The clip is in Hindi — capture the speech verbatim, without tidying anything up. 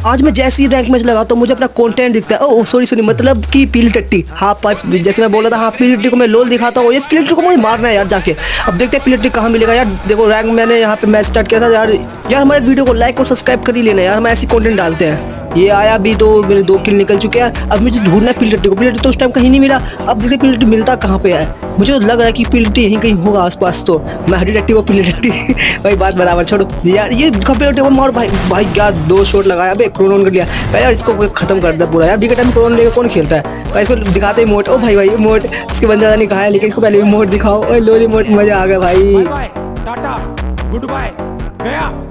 आज मैं जैसे ही रैंक मैच लगाता हूँ मुझे अपना कंटेंट दिखता है। ओह सॉरी सॉरी मतलब कि पीली टट्टी, हाँ जैसे मैं बोला था, हाँ पीली टट्टी को मैं लोल दिखाता हूँ, ये पीली टट्टी को मुझे मारना है यार जाके। अब देखते हैं पीली टट्टी कहाँ मिलेगा यार। देखो रैंक मैंने यहाँ पे मैच स्टार्ट किया था यार। यार हमारे वीडियो को लाइक और सब्सक्राइब कर ही लेना यार, हम ऐसी कंटेंट डालते हैं। ये आया भी तो मेरे दो किल निकल चुके हैं। अब मुझे ढूंढना है पीली टट्टी को। पीली टट्टी तो उस टाइम कहीं नहीं मिला। अब देखते पीली टट्टी मिलता कहाँ पे है। मुझे तो लग रहा है कि पीली टट्टी यहीं कहीं होगा आसपास। तो मैं हरी टट्टी वो पीली टट्टी भाई बात बराबर छोड़ो यार। ये पीली टट्टी को मार भाई। भाई क्या दो शॉट लगाया। अबे क्रोन कर लिया यार, इसको खत्म कर दिया पूरा यार। बी के टाइम क्रोन लेकर कौन खेलता है भाई। इसको दिखाते ही मोट। ओ भाई भाई मोट इसके बंदा नहीं कहा है, लेकिन इसको पहले भी मोट दिखाओ। ओए लोली मोट मजा आ गया भाई। टाटा गुड बाय गया।